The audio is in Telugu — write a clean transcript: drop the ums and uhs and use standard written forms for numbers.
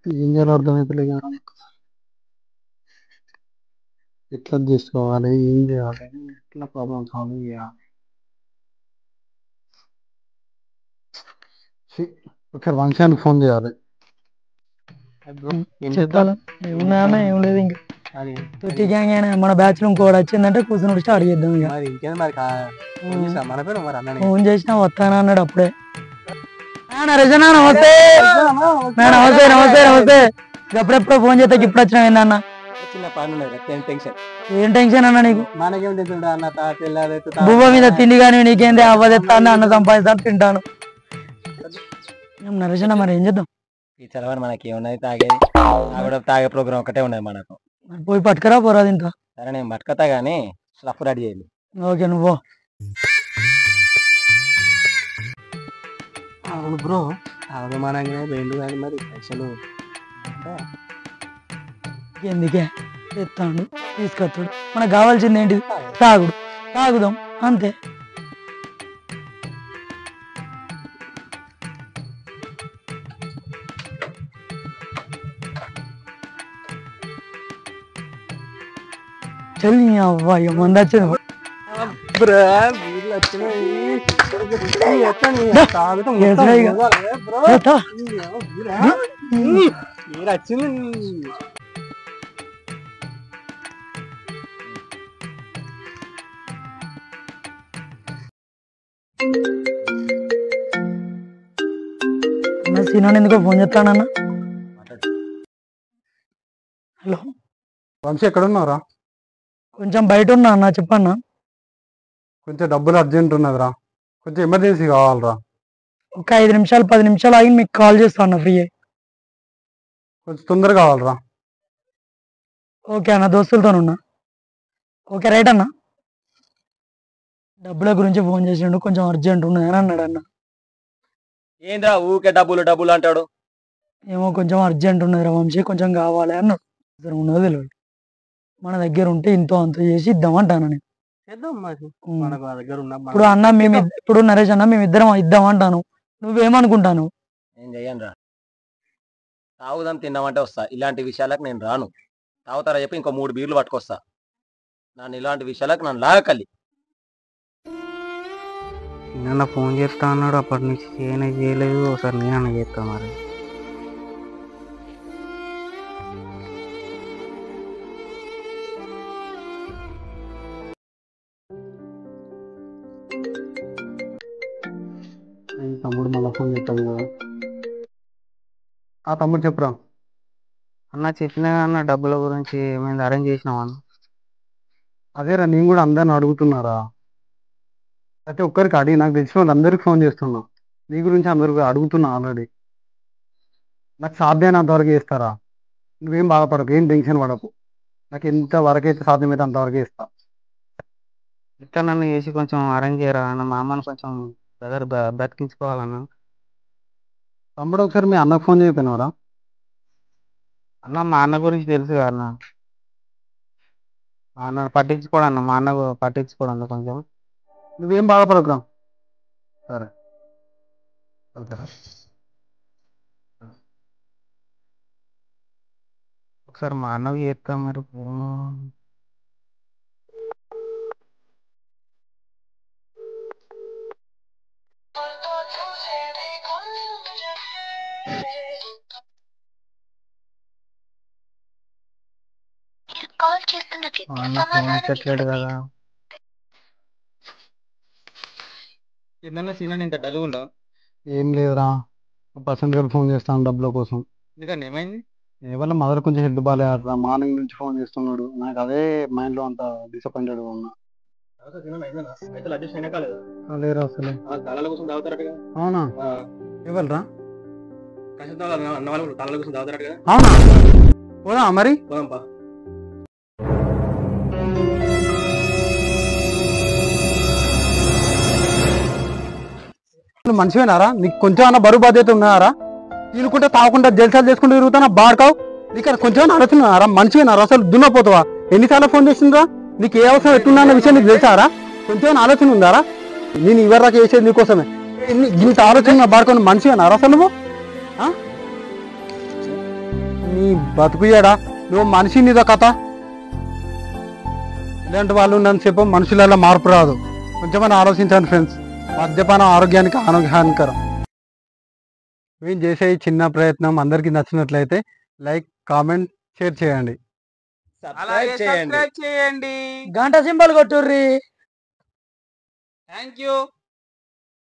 ఏం చేయాలో అర్థమవుతలే కదా. ఎట్లా చేసుకోవాలి, ఏం చేయాలి, ఎట్లా ప్రాబ్లమ్ సాల్వ్ చేయాలి. ఛీ, ఒకసారి వంశానికి ఫోన్ చేయాలి. చెప్పాలా ఏమున్నా ఏం లేదు ఇంకా తొట్టి గ్యాంగ్ అయినా మన బ్యాచ్ లో ఇంకోటి వచ్చిందంటే కూర్చొని స్టార్ట్ చేద్దాం ఇక ఫోన్ చేసినా వస్తానా అన్నాడు అప్పుడే. నరేష్ అన్న నమస్తే. నమస్తే నమస్తే నమస్తే. ఎప్పుడెప్పుడు ఫోన్ చేస్తే ఇప్పుడు వచ్చినావు ఏందన్న? ఏం టెన్షన్ అన్న నీకు? బువ్వ మీద తిండి కానీ నీకేంది అవ్వదెత్తా అన్న సంపాదిస్తాను తింటాను. నరేష్ అన్న మరి ఏం చేద్దాం? ఈ చలవని మనకి ఏమున్నది తాగేది తాగే ప్రోగ్రామ్ ఒకటే ఉన్నది మనకు. పోయి పట్టుకురా పోరాదు ఇంకా. సరే నేను పట్టుకతా గానీ స్లఫ్ రెడీ చేయాలి. ఓకే నువ్వు అవును బ్రో అవమానంగా వేండు కానీ మరి పైసలు ఎందుకే తెస్తాడు తీసుకొస్తాడు. మనకు కావాల్సింది ఏంటిది? తాగుడు. తాగుదాం అంతే. చల్ అవ్వాయి మంది వచ్చింది. సీనాన్ని ఎందుకో ఫోన్ చేస్తానన్నా. హలో వంశీ ఎక్కడ ఉన్నారా? కొంచెం బయట ఉన్నా అన్న చెప్పన్నా. కొంచెం డబ్బులు అర్జెంట్ ఉన్నదిరా, కొంచెం ఎమర్జెన్సీ కావాలరా. ఒక 5 నిమిషాలు 10 నిమిషాలు ఆగి మీకు కాల్ చేస్తాను ఫ్రీ. కొంచెం తొందరగా కావాలరా. ఓకే అన్న దోస్తులతోనున్నా. ఓకే రైట్ అన్న. డబ్బుల గురించి ఫోన్ చేసిండు, కొంచెం అర్జెంట్ ఉన్నది అని అన్నాడు అన్న. ఏంద్రా ఊకే డబ్బులు డబ్బులు అంటాడు? ఏమో కొంచెం అర్జెంట్ ఉన్నది రా వంశీ, కొంచెం కావాలి అన్నాడు. ఉన్నదో తెలియదు. మన దగ్గర ఉంటే ఇంతో అంత చేసి ఇద్దామంటాను నేను. ఇప్పుడు అన్న ఇప్పుడు నరేష్ అన్న మేమిద్దరం ఇద్దామంటాను, నువ్వేమనుకుంటాను? నేను చెయ్యను రా. తాగుదాం తిన్నామంటే వస్తా, ఇలాంటి విషయాలకు నేను రాను. తాగుతారా చెప్పి ఇంకో 3 బీర్లు పట్టుకొస్తా. నన్ను ఇలాంటి విషయాలకు నన్ను లాగకల్లి. నిన్న ఫోన్ చేస్తా అన్నాడు, అప్పటి నుంచి చేయలేదు. ఒకసారి నేనన్నా చేస్తా మరి. తమ్ముడు మళ్ళీ ఫోన్ చేస్తాను కదా. తమ్ముడు చెప్పురా. అన్న చెప్పినా అన్న డబ్బుల గురించి మేము అరేంజ్ చేసినాం అన్న. అదేరా నేను కూడా అందరిని అడుగుతున్నారా, ప్రతి ఒక్కరికి అడిగి నాకు తెలిసిన వాళ్ళు అందరికి ఫోన్ చేస్తున్నా. నీ గురించి అందరికి అడుగుతున్నా ఆల్రెడీ. నాకు సాధ్యమైనంత వరకు చేస్తారా, నువ్వేం బాధపడకు, ఏం టెన్షన్ పడకు. నాకు ఎంత వరకు అయితే సాధ్యమైతే అంతవరకే ఇస్తా. ఇట్లా నన్ను చేసి కొంచెం అరేంజ్ చేయరా అన్న. మా అమ్మని కొంచెం బ్రదర్ బతికించుకోవాలన్న. తమ్ముడు ఒకసారి మీ అన్నకు ఫోన్ చేయకపోయినారా? అన్న మా అన్న గురించి తెలుసు కదా అన్న. మా అన్న పట్టించుకోడు అన్న, మా అన్న పట్టించుకోడు అన్న కొంచెం. నువ్వేం బాధపడకురా. సరే ఒకసారి మా అన్నవి చేస్తాం మరి. చెప్పలేడు కదా. ఏందన్నా సీనా ఇంత డల్గుండా? ఏం లేదురా, పర్సెంట్ గారు ఫోన్ చేస్తాను డబ్బుల కోసం. ఎందుకండి ఏమైంది? వల్ల మదర్ కొంచెం హెల్త్ బాగాలేదురా, మార్నింగ్ నుంచి ఫోన్ చేస్తున్నాడు. నాకు అదే మైండ్ లో అంత డిసప్పాయింటెడ్ గా ఉన్నా. లేరా అసలు. అవునా? ఇవ్వరా? అవునా? పోదా మరి. మనిషివేనారా? నీకు కొంచెం అన్న బరువు బాధ్యత ఉన్నారా? తీరుకుంటే తాకుండా జల్సాలు చేసుకుంటూ తిరుగుతున్నా బాడుకావు. నీకు కొంచెం ఆలోచన మనిషివేనారా? అసలు దున్నపోతావా? ఎన్నిసార్లు ఫోన్ చేసిందిరా? నీకు ఏ అవసరం ఎట్టున్నా అన్న విషయం నీకు తెలుసారా? కొంచెం ఆలోచన ఉందారా? నేను ఇవరాక చేసేది నీకోసమే. ఇంత ఆలోచన బాడుకొని మనిషివేనారా అసలు నువ్వు? నీ బతుకుయాడా నువ్వు మనిషి నీదో కథ. ఇలాంటి వాళ్ళు ఉన్నంతసేపు మనుషులలో మార్పు రాదు. కొంచెమని ఆలోచించండి ఫ్రెండ్స్. మద్యపానం ఆరోగ్యానికి హానికరం. మేము చేసే ఈ చిన్న ప్రయత్నం అందరికీ నచ్చినట్లయితే లైక్, కామెంట్, షేర్ చేయండి. సబ్స్క్రైబ్ చేయండి. గంట సింబల్ కొట్టుర్రి. Thank you.